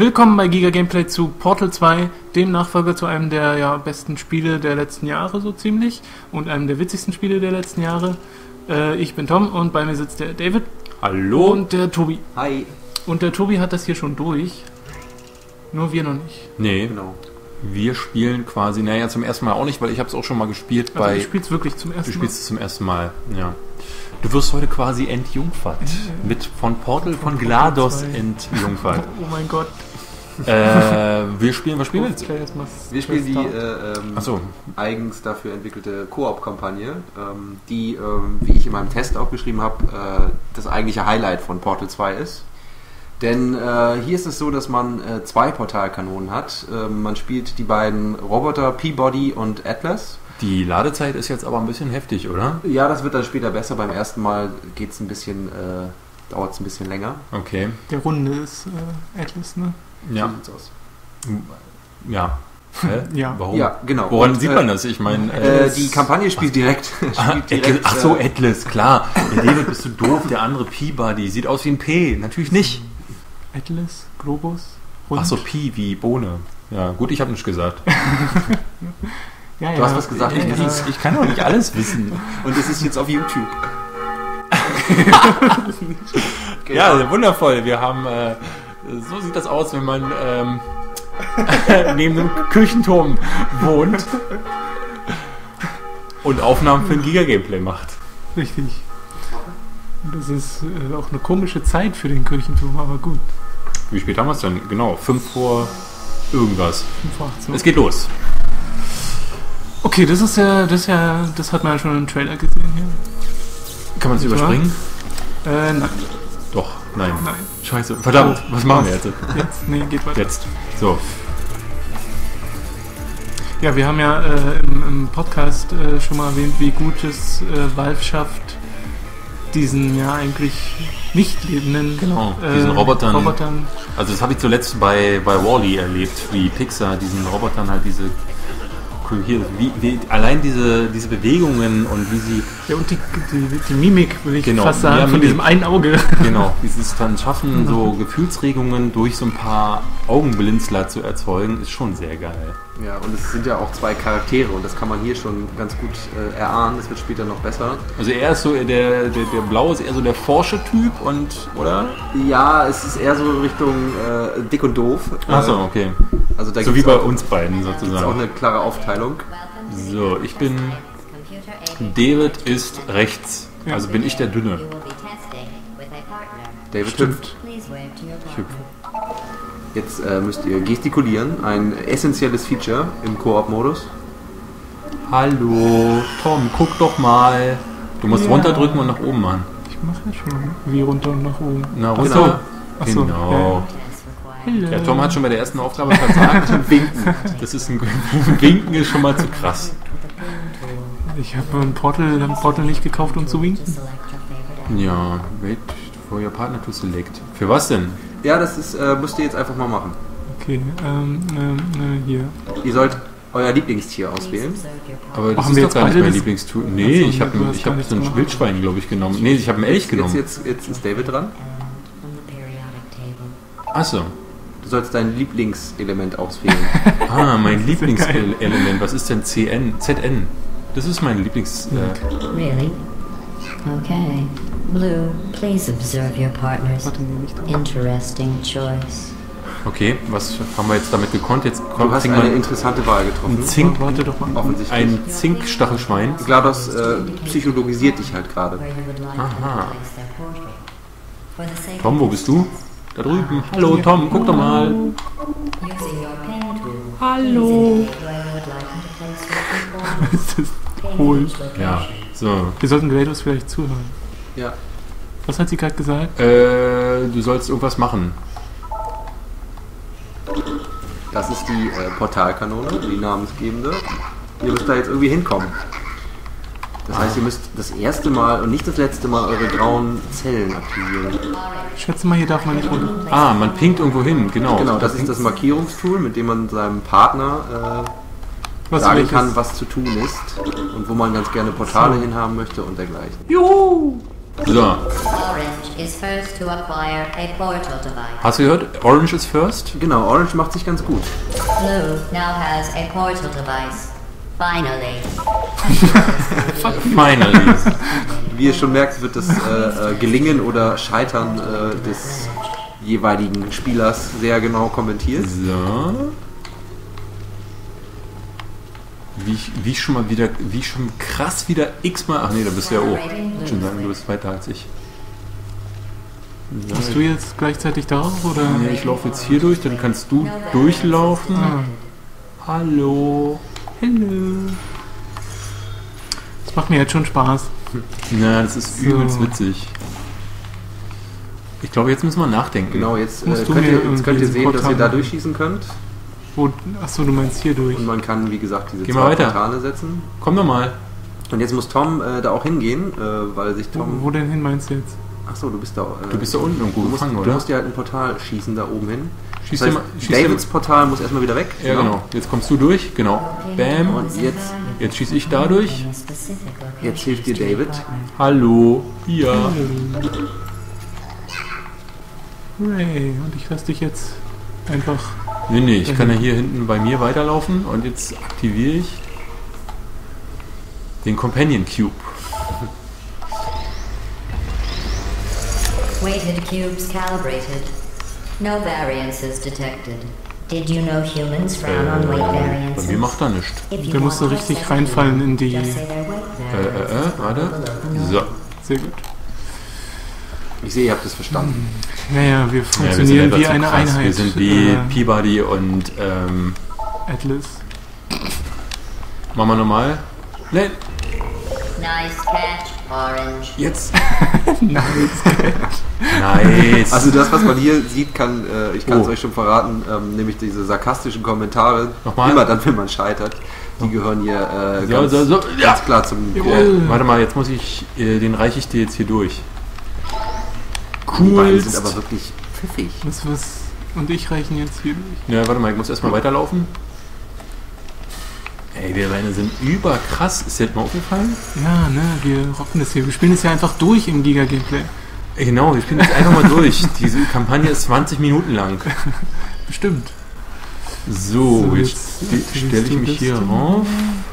Willkommen bei Giga Gameplay zu Portal 2, dem Nachfolger zu einem der besten Spiele der letzten Jahre, so ziemlich, und einem der witzigsten Spiele der letzten Jahre. Ich bin Tom und bei mir sitzt der David. Hallo. Und der Tobi. Hi. Und der Tobi hat das hier schon durch, nur wir noch nicht. Nee, Genau. wir spielen quasi, naja, zum ersten Mal auch nicht, weil ich habe es auch schon mal gespielt Also bei... ich spiel's wirklich zum ersten Du Mal. spielst es zum ersten Mal, ja. Du wirst heute quasi entjungfert. Mit von Portal, von GLaDOS 2. entjungfert. Oh mein Gott. Was spielen wir jetzt? Wir spielen die Achso, eigens dafür entwickelte Koop-Kampagne, die, wie ich in meinem Test auch geschrieben habe, das eigentliche Highlight von Portal 2 ist. Denn hier ist es so, dass man zwei Portalkanonen hat. Man spielt die beiden Roboter P-Body und Atlas. die Ladezeit ist jetzt aber ein bisschen heftig, oder? Ja, das wird dann später besser. Beim ersten Mal geht's ein bisschen, dauert es ein bisschen länger. Okay, Der Runde ist Atlas, ne? ja. So sieht's aus. Ja. Hä? Ja. Warum? Ja, genau. Woran Und, sieht man das? Ich meine... die Kampagne spielt direkt. Ach so, Atlas, klar. Der David, bist du doof, der andere P-Body sieht aus wie ein P. Natürlich nicht. Atlas, Globus, Rund. Ach so, Pi wie Bohne. Ja, gut, ich habe nichts gesagt. Ja, Du hast was gesagt, Ich kann doch nicht alles wissen. Und es ist jetzt auf YouTube. Ja, wundervoll. Wir haben, so sieht das aus, wenn man neben einem Kirchenturm wohnt und Aufnahmen für ein Giga-Gameplay macht. Richtig. Und das ist auch eine komische Zeit für den Kirchenturm, aber gut. Wie spät haben wir es denn? Genau, 5 vor irgendwas. 5 vor 18. Es geht los. Okay, das hat man ja schon im Trailer gesehen hier. Kann man es Nicht wahr? überspringen? Nein. Doch, nein. Nein. Scheiße, verdammt, was machen wir jetzt? Jetzt? Nee, geht weiter. Jetzt. So. Ja, wir haben ja im Podcast schon mal erwähnt, wie gut es Valve schafft, diesen ja eigentlich nicht lebenden Diesen Robotern. Also Das habe ich zuletzt bei Wall-E erlebt, wie Pixar diesen Robotern halt diese hier, allein diese Bewegungen und wie sie ja, und die Mimik, will ich Genau, fast sagen, ja, von Mimik. diesem einen Auge. genau, wie sie es dann schaffen, so Gefühlsregungen durch so ein paar Augenblinzler zu erzeugen, ist schon sehr geil. Ja, und es sind ja auch zwei Charaktere und das kann man hier schon ganz gut erahnen. Das wird später noch besser. Also er ist so, der Blaue ist eher so der Forscher-Typ und, oder? Ja, es ist eher so Richtung dick und doof. Achso, okay. Also da So wie gibt's bei auch, uns beiden gibt's auch sozusagen. eine klare Aufteilung. So, ich bin... David ist rechts. Ja. Also bin ich der Dünne. David Stimmt. hüpft. Ich hüpfe. Jetzt müsst ihr gestikulieren. Ein essentielles Feature im Koop-Modus. Hallo, Tom, guck doch mal. Du musst Ja. runterdrücken und nach oben machen. Ich mache ja schon. Wie runter und nach oben. Na, Ach runter. so. Ach so. Genau. Hello. Ja, Tom hat schon bei der ersten Aufgabe versagt. Winken. Das ist Winken ist schon mal zu krass. Ich habe ein Portal nicht gekauft, um zu winken. Ja, wait for your partner to select. Für was denn? Ja, das ist, müsst ihr jetzt einfach mal machen. Okay, hier. Ihr sollt euer Lieblingstier auswählen. Aber das Haben ist wir doch jetzt gar nicht beide mein das- Lieblingstool. Nee, Ach so, ich habe du hast gar nichts so ein gemacht. Wildschwein, glaube ich, genommen. Nee, ich habe einen Elch genommen. Jetzt ist David dran. Achso. Du sollst dein Lieblingselement auswählen. Ah, mein Das ist ja Lieblingselement. Was ist denn ZN? Das ist mein Lieblings... Really? Okay. Blue, please observe your partner's Warte, nee, nicht drauf. interesting choice. Okay, was haben wir jetzt damit gekonnt? Jetzt Du hast kriegen eine wir interessante Wahl getroffen. ein Zink, Warte doch mal. Offensichtlich. ein Zinkstachelschwein. GLaDOS psychologisiert dich halt gerade. Where you would like Aha. to place their portrait. For the sake Tom, wo bist du? Da drüben. Hallo, Tom, guck doch mal. using your pen tool, Hallo. please indicate where you would like them to place your portrait. Das ist hohl. Ja, so. Wir sollten GLaDOS vielleicht zuhören. Ja. Was hat sie gerade gesagt? Du sollst irgendwas machen. Das ist die Portalkanone, die namensgebende. Ihr müsst da jetzt irgendwie hinkommen. Das heißt, ihr müsst das erste Mal und nicht das letzte Mal eure grauen Zellen aktivieren. Ich schätze mal, hier darf man nicht runter. Ah, man pinkt irgendwo hin, genau. Genau, das ist das Markierungstool, mit dem man seinem Partner Was sagen welches? kann, was zu tun ist und wo man ganz gerne Portale hinhaben möchte und dergleichen. Juhu! So, Orange is first to acquire a portal device. hast du gehört? Orange is first? Genau, Orange macht sich ganz gut. Blue now has a portal device. Finally. Finally. Wie ihr schon merkt, wird das Gelingen oder Scheitern des jeweiligen Spielers sehr genau kommentiert. So. Wie ich schon krass wieder x-mal... Ach nee, da bist du ja auch. Ich schon sagen, du bist weiter als ich. So, Bist du jetzt gleichzeitig darauf, oder? nee, ich laufe jetzt hier durch, dann kannst du durchlaufen. Hallo. Hello. Das macht mir jetzt schon Spaß. Na, das ist So. übelst witzig. Ich glaube, jetzt müssen wir nachdenken. Genau, jetzt Musst du könnt mir ihr irgendwie sehen, ein dass ihr Portal da machen. durchschießen könnt. Achso, du meinst hier durch. Und man kann, wie gesagt, diese Geh mal zwei weiter. Portale setzen. Komm doch mal. Und jetzt muss Tom da auch hingehen, weil sich Tom... Wo denn hin meinst du jetzt? Achso, du bist da... Du bist da unten irgendwo gefangen, Du oder? musst dir halt ein Portal schießen da oben hin. Schieß Das dir heißt, mal- schieß dir Davids Portal muss erstmal wieder weg. Ja, genau. Jetzt kommst du durch. Genau. Bam. Und Jetzt schieße ich da durch. Jetzt hilft dir David. Hallo. Ja. Hooray. Und ich lasse dich jetzt einfach... Nee, ich kann ja hier hinten bei mir weiterlaufen und jetzt aktiviere ich den Companion Cube. Weighted cubes calibrated. No variances detected. Did you know humans frown on weight Bei variances? mir macht er nichts. If you Der muss so want to richtig assess reinfallen in die... just say their weight variance. Warte. So. Sehr gut. Ich sehe, ihr habt es verstanden. Naja, wir Ja, funktionieren wir wie sind eine einfach zu krass. Einheit. Wir sind wie Peabody und Atlas. machen wir nochmal. Nee, Nice catch, Orange. jetzt. Nice. Nice. Also das, was man hier sieht, kann ich kann es Oh. euch schon verraten, nämlich diese sarkastischen Kommentare, Nochmal? immer dann, wenn man scheitert, die gehören hier ganz, so. Ja. ganz klar zum Warte mal, jetzt muss ich, den reiche ich dir jetzt hier durch. Die beiden sind Coolst. aber wirklich pfiffig. Was? Und ich reichen jetzt hier durch. Ja, warte mal, ich muss erstmal weiterlaufen. Ey, wir beide sind überkrass. Ist dir das mal aufgefallen? Ja, ne, wir rocken das hier. Wir spielen das ja einfach durch im Giga-Gameplay. Genau, wir spielen das einfach mal durch. Diese Kampagne ist 20 Minuten lang. Bestimmt. So, So, jetzt jetzt stelle ich du mich das hier denn? rauf.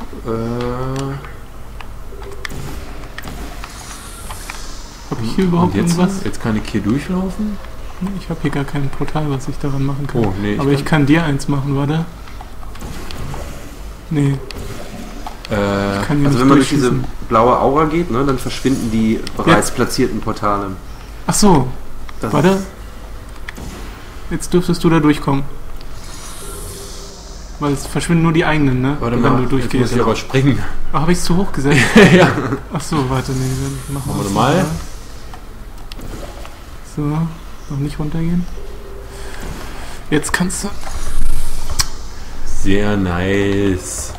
Habe ich hier überhaupt Und jetzt, irgendwas? jetzt kann ich hier durchlaufen. Nee, ich habe hier gar kein Portal, was ich daran machen kann. Oh, nee, Aber ich kann dir eins machen, warte. Nee, ich kann hier Also nicht wenn man durch diese durchschießen. blaue Aura geht, ne, dann verschwinden die bereits Jetzt. platzierten Portale. Ach so, Das warte. ist- Jetzt dürftest du da durchkommen. Weil es verschwinden nur die eigenen, ne? Warte wenn mal, du jetzt muss durchgehst. ich aber springen. Oh, habe ich es zu hoch gesetzt? Ja. Ach so, warte, nee, dann machen Machen wir wir's mal. So, noch nicht runtergehen. Jetzt kannst du... Sehr nice.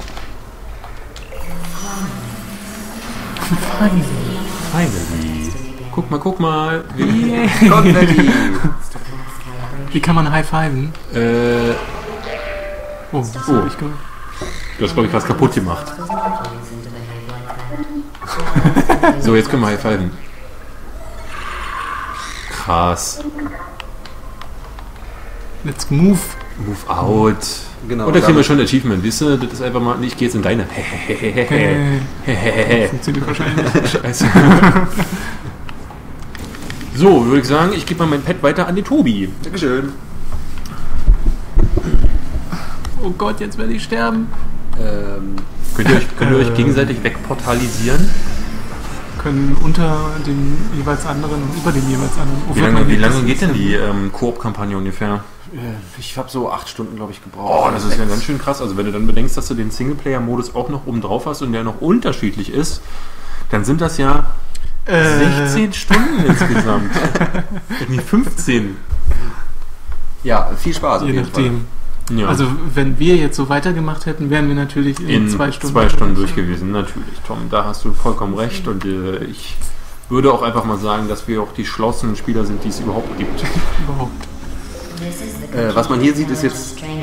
Finally. Guck mal. Wie, Konfetti! Wie kann man high-fiven? Oh, das Oh. hab ich gemacht. du hast, glaube ich, was kaputt gemacht. Does not reason to behave like that. So, jetzt können wir high-fiven. Krass. Let's move. Move out. Genau, Und da kriegen wir damit- schon Achievement, siehst du? Das ist einfach mal, ich gehe jetzt in deine. Funktioniert wahrscheinlich. Scheiße. So, würde ich sagen, ich gebe mal mein Pad weiter an den Tobi. Dankeschön. Oh Gott, jetzt werde ich sterben. Könnt ihr euch gegenseitig wegportalisieren? Können unter dem jeweils anderen und über dem jeweils anderen. Oh, Wie lange geht denn die Koop-Kampagne ungefähr? Ich habe so 8 Stunden, glaube ich, gebraucht. Oh, das ist ja ganz schön krass. Also wenn du dann bedenkst, dass du den Singleplayer-Modus auch noch oben drauf hast und der noch unterschiedlich ist, dann sind das ja 16 Stunden insgesamt. Irgendwie 15. Ja, viel Spaß auf Je jeden Fall. nachdem. Ja. Also wenn wir jetzt so weitergemacht hätten, wären wir natürlich in 2 Stunden. 2 Stunden durch gewesen, natürlich, Tom. Da hast du vollkommen recht. Und ich würde auch einfach mal sagen, dass wir auch die schlossenen Spieler sind, die es überhaupt gibt. This is the Was man hier sieht, ist jetzt Training and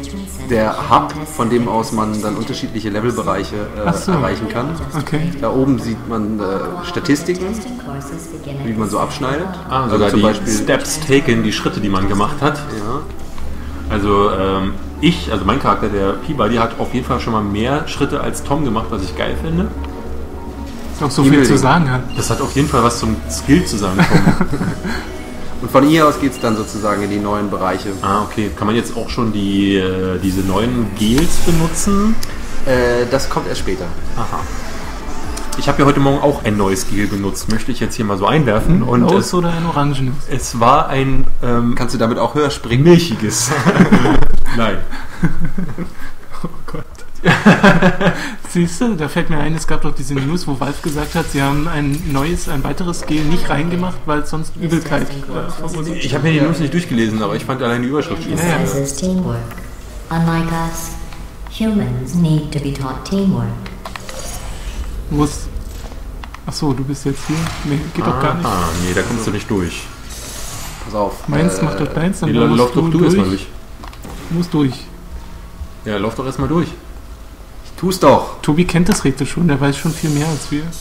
der Hub, von dem aus man dann unterschiedliche Levelbereiche erreichen kann. Okay. Da oben sieht man Statistiken, wie man so abschneidet. Sogar zum die Beispiel Steps taken, die Schritte, die man gemacht hat. Ja. Also mein Charakter, der Peabody, hat auf jeden Fall schon mal mehr Schritte als Tom gemacht, was ich geil finde. Ist auch so viel zu sagen hat. Das hat auf jeden Fall was zum Skill zusammenkommen. Und von hier aus geht es dann sozusagen in die neuen Bereiche. Okay. Kann man jetzt auch schon diese neuen Gels benutzen? Das kommt erst später. Aha. Ich habe ja heute Morgen auch ein neues Gel benutzt, möchte ich jetzt hier mal so einwerfen. Und Blaues oder ein orangenes? es war ein Kannst du damit auch höher springen? milchiges. Nein. Oh Gott. Siehst du, da fällt mir ein, es gab doch diese News, wo Valve gesagt hat, sie haben ein weiteres Gel nicht reingemacht, weil es sonst Übelkeit verursacht. Ich habe mir die News nicht durchgelesen, aber ich fand allein die Überschrift schon. Emphasizes teamwork. Unlike us, humans need to be taught teamwork. Wo ist... Achso, du bist jetzt hier? Nee, geht doch gar nicht. Nee, da kommst du nicht durch. Pass auf. Meins macht doch deins, dann Nee, musst lauf doch du erstmal durch. Du musst durch. Ja, lauf doch erstmal durch. Ich tu's doch. Tobi kennt das Rätsel schon, der weiß schon viel mehr als wir.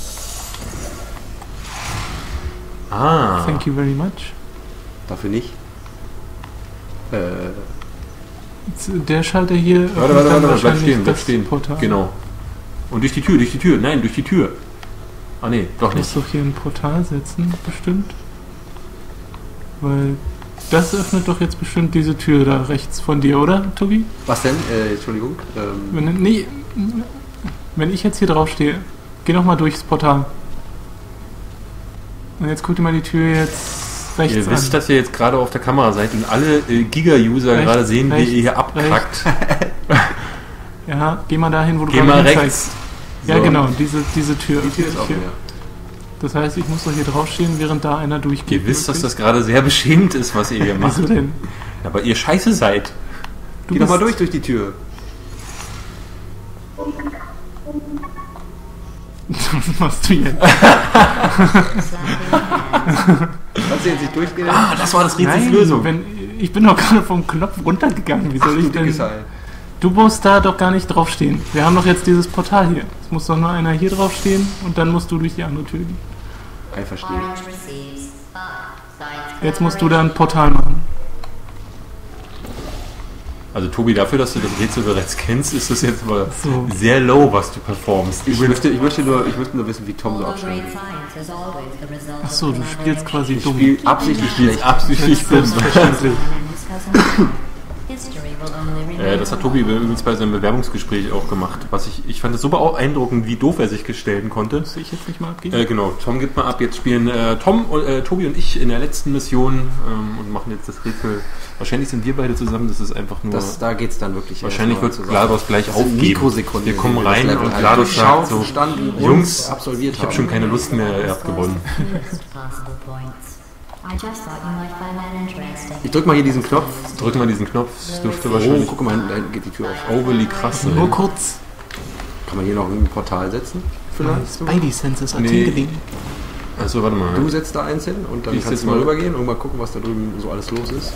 Thank you very much. Dafür nicht. Der Schalter hier... Warte, bleib stehen. Portal. Genau. Und durch die Tür. Nein, durch die Tür. Nee, doch Du musst nicht. doch hier ein Portal setzen, bestimmt. Weil das öffnet doch jetzt bestimmt diese Tür da rechts von dir, oder, Tobi? Was denn? Entschuldigung. Wenn ich jetzt hier drauf stehe, geh noch mal durchs Portal. Und jetzt guck dir mal die Tür jetzt rechts Ihr an. wisst, dass ihr jetzt gerade auf der Kamera seid und alle Giga-User Rechts, gerade sehen, wie rechts, ihr hier abkackt. Ja, geh mal dahin, wo du Geh gerade mal hinzeigst. rechts. Ja, So. genau, diese Tür. Die Tür ist offen, ja. Das heißt, ich muss doch hier draufstehen, während da einer durchgeht. Ihr wisst, dass das gerade sehr beschämend ist, was ihr hier macht. Wieso denn? Aber ihr scheiße seid. Geh doch mal durch die Tür. Was machst du jetzt? Kannst du jetzt nicht durchgehen? Das war das Nein, Rätselslösung. ich bin doch gerade vom Knopf runtergegangen. Wie soll ich Du denn... dickes Ei. Du musst da doch gar nicht draufstehen. Wir haben doch jetzt dieses Portal hier. Es muss doch nur einer hier draufstehen und dann musst du durch die andere Tür gehen. Einverstehen. Orange receives 5 science Jetzt musst du da ein Portal machen. Also Tobi, dafür, dass du das Rätsel bereits kennst, ist das jetzt aber So. sehr low, was du performst. Ich möchte nur wissen, wie Tom so All abschneidet. great science is always the result of Achso, du spielst quasi Ich dumm. spiele absichtlich schlecht. Absichtlich dumm. Selbstverständlich. History will only remain Das hat Tobi übrigens bei seinem Bewerbungsgespräch auch gemacht. Ich fand es super beeindruckend, wie doof er sich stellen konnte. Muss ich jetzt nicht mal abgeben? Genau, Tom gibt mal ab. Jetzt spielen Tobi und ich in der letzten Mission und machen jetzt das Rätsel. Wahrscheinlich sind wir beide zusammen, das ist einfach nur... Da geht es dann wirklich. wahrscheinlich wird zusammen. GLaDOS gleich Das sind aufgeben. Mikrosekunden. Wir kommen wie das rein Level und halt GLaDOS sagt durchschaut, so, verstanden und Jungs, absolviert ich habe schon keine Lust mehr, ihr habt gewonnen. possible points. I just thought you might find that interesting. Ich drück mal hier diesen Knopf. Drück mal diesen Knopf, das dürfte Oh, wahrscheinlich guck mal, da hinten geht die Tür auf. overly krass sein. Nur kurz. Kann man hier noch ein Portal setzen? Vielleicht? Spidey Senses are Nee. tingling. Achso, warte mal. Du setzt da eins hin und dann Ich kannst setz du mal mal- rübergehen und mal gucken, was da drüben so alles los ist.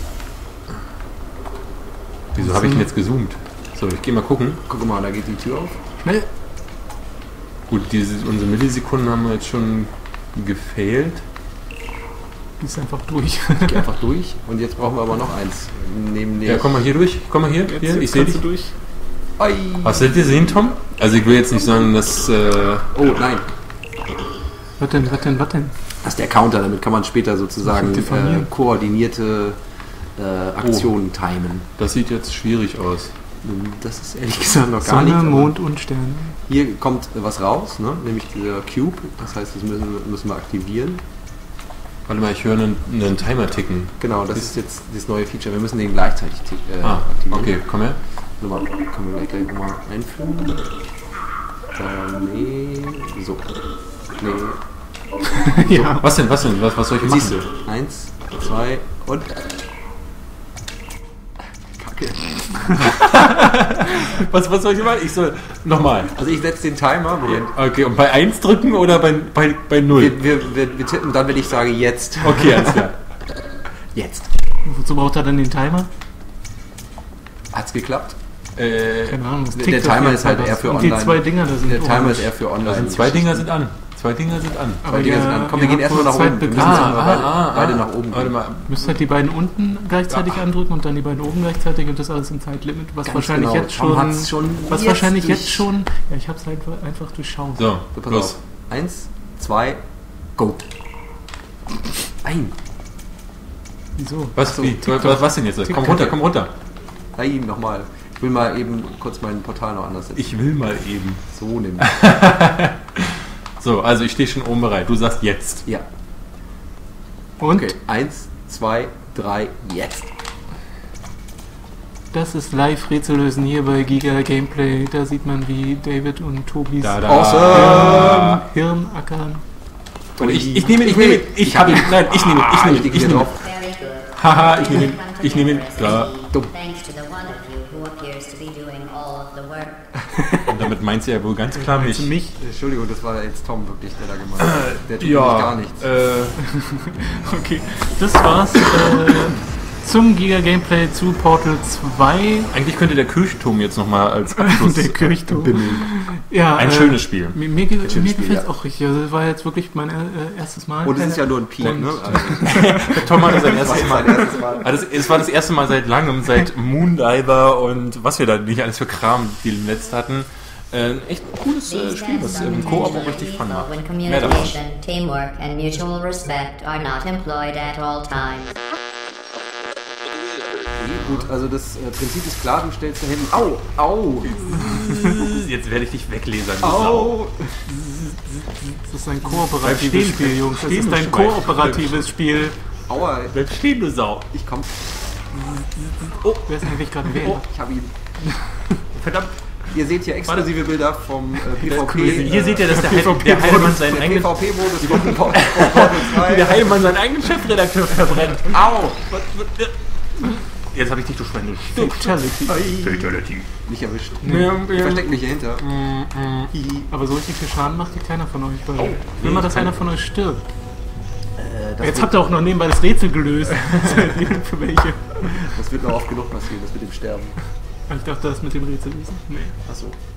Wieso habe ich denn jetzt gezoomt? So, ich gehe mal gucken. Guck mal, da geht die Tür auf. Schnell. Gut, unsere Millisekunden haben wir jetzt schon gefailt. Die ist einfach durch. Ich geh einfach durch und jetzt brauchen wir aber noch eins. Nämlich... Ja, komm mal hier durch. Komm mal hier. Hier, ich sehe dich. durch. Ei. Hast du das gesehen, Tom? Also ich will jetzt nicht sagen, dass... Oh, nein. Was denn? Das ist der Counter, damit kann man später sozusagen Diffamieren. koordinierte Aktionen timen. das sieht jetzt schwierig aus. Das ist ehrlich gesagt noch gar nicht. Sonne, aber Mond und Sterne. Hier kommt was raus, ne? Nämlich dieser Cube. Das heißt, das müssen wir aktivieren. Warte mal, ich höre einen Timer ticken. Genau, das ist jetzt das neue Feature. Wir müssen den gleichzeitig aktivieren. Okay, komm her. Nochmal, können wir gleich nochmal einführen. Nee. So. Nee. Ja. Was denn? Was soll ich Siehst machen? du. 1, 2 und... Kacke. Was soll ich machen? Ich soll... Nochmal. Also ich setze den Timer. Moment. Okay, und bei 1 drücken oder bei 0? Wir tippen dann, wenn ich sage jetzt. Okay, alles klar. Jetzt. Wozu braucht er dann den Timer? Hat's geklappt? Keine Ahnung, das Der tickt Timer auf jeden ist halt Fall eher was. für Und online. die 2 Dinger, da sind Der Timer orange. ist eher für online. Da sind 2 Dinger sind an. 2 Dinger sind an. Aber Dinger sind an. Komm, wir gehen erstmal nach oben. Wir müssen jetzt mal beide nach oben Warte gehen. mal. Müsst halt die beiden unten gleichzeitig andrücken und dann die beiden oben gleichzeitig und das alles im Zeitlimit, was Ganz wahrscheinlich genau. jetzt Tom schon, hat's schon was jetzt wahrscheinlich durch- jetzt schon, ja, ich hab's halt einfach durchschaut. So, Pass los. auf. 1, 2, go. Nein. Wieso? Was, so, wie? Was denn jetzt? Komm runter, komm runter. Nein, nochmal. Ich will mal eben kurz mein Portal noch anders setzen. Ich will mal eben. So nehmen. So, also ich stehe schon oben bereit. Du sagst jetzt. Ja. Und Okay. 1, 2, 3, jetzt. das ist Live-Rätsel lösen hier bei Giga Gameplay. Da sieht man, wie David und Tobis Da, da. Awesome. Hirn ackern. Und ich nehme ihn. Ich habe ihn. Nein, ich nehme ihn. Ich liege hier drauf. Very good. Haha, ich nehme ihn. Klar. Dumm. Thanks to the one of you who appears to be doing all of the work. Und damit meint sie ja wohl ganz klar mich. Mich. Entschuldigung, das war jetzt Tom wirklich, der da gemeint hat. Der tut nämlich gar nichts. Okay, das war's zum Giga Gameplay zu Portal 2. Eigentlich könnte der Kirchturm jetzt nochmal als Abschluss Der Kirchturm. bimmeln. Ja, Ein schönes Spiel. Mir schönes gefällt Spiel, es auch richtig. Also, das war jetzt wirklich mein erstes Mal. Und es ist ja nur ein Peak, Und- ne? Tom hatte sein erstes Mal. Mein erstes Mal. Also es war das erste Mal seit langem, seit Moondiver und was wir da nicht alles für Kram die letzt hatten. Echt ein cooles Spiel, was im Koop auch richtig fun macht. When Mehr davon. communication, teamwork, and mutual respect are not employed at all times. Gut, also das Prinzip ist klar, du stellst da hinten. Au! Au! Jetzt werde ich dich weglesern. du Au! Das ist ein Bleib kooperatives stehen, Spiel, Jungs. Das stehen, ist ein du Schwein. kooperatives Spiel. Aua! Bleib stehen, du Sau. Ich komm. Wer ist eigentlich gerade wer? Ich hab ihn. Verdammt. Ihr seht hier exklusive Bilder vom PvP. Hier seht ihr, dass der PvP Heilemann seinen der eigenen PvP-Modus von Portal 2. der Heilemann seinen eigenen Chefredakteur verbrennt. Au! Jetzt habe ich dich, du Schwein. Fatality. Fatality. Nicht erwischt. Ja, Ich verstecke mich hier hinter. Aber so richtig viel Schaden macht hier keiner von euch. Weil Oh, will mal, dass kann- einer von euch stirbt. Jetzt habt ihr auch noch nebenbei das Rätsel gelöst. Für welche? Das wird noch oft genug passieren, das mit dem Sterben. Ich dachte, das mit dem Rätsel lösen. Nee. Achso.